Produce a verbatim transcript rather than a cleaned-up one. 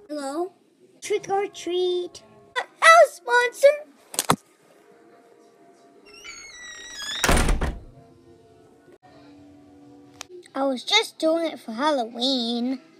Hello? Trick or treat. A house monster! I was just doing it for Halloween.